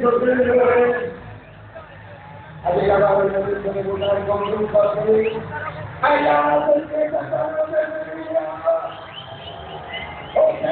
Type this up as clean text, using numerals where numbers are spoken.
Ha llegado el momento de votar con su padre. Allá del que cantamos de vida. Ok.